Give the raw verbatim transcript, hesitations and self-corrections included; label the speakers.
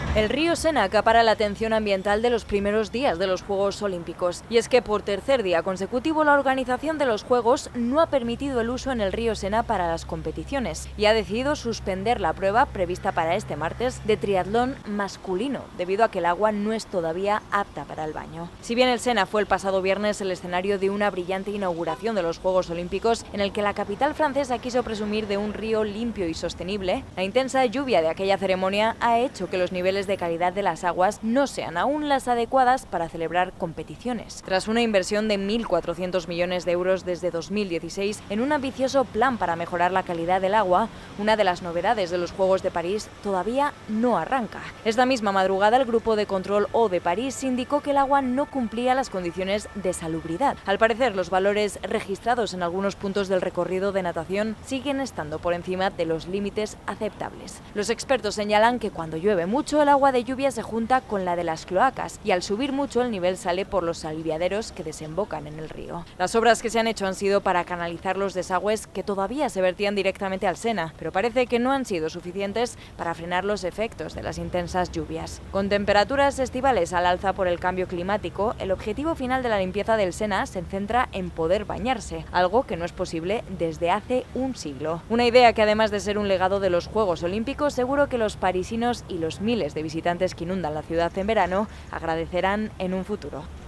Speaker 1: El río Sena acapara la atención ambiental de los primeros días de los Juegos Olímpicos. Y es que por tercer día consecutivo la organización de los Juegos no ha permitido el uso en el río Sena para las competiciones y ha decidido suspender la prueba prevista para este martes de triatlón masculino, debido a que el agua no es todavía apta para el baño. Si bien el Sena fue el pasado viernes el escenario de una brillante inauguración de los Juegos Olímpicos, en el que la capital francesa quiso presumir de un río limpio y sostenible, la intensa lluvia de aquella ceremonia ha hecho que los niveles de calidad de las aguas no sean aún las adecuadas para celebrar competiciones. Tras una inversión de mil cuatrocientos millones de euros desde dos mil dieciséis en un ambicioso plan para mejorar la calidad del agua, una de las novedades de los Juegos de París todavía no arranca. Esta misma madrugada el Grupo de Control O de París indicó que el agua no cumplía las condiciones de salubridad. Al parecer, los valores registrados en algunos puntos del recorrido de natación siguen estando por encima de los límites aceptables. Los expertos señalan que cuando llueve mucho, el agua de lluvia se junta con la de las cloacas y al subir mucho el nivel sale por los aliviaderos que desembocan en el río. Las obras que se han hecho han sido para canalizar los desagües que todavía se vertían directamente al Sena, pero parece que no han sido suficientes para frenar los efectos de las intensas lluvias. Con temperaturas estivales al alza por el cambio climático, el objetivo final de la limpieza del Sena se centra en poder bañarse, algo que no es posible desde hace un siglo. Una idea que, además de ser un legado de los Juegos Olímpicos, seguro que los parisinos y los miles de visitantes que inundan la ciudad en verano agradecerán en un futuro.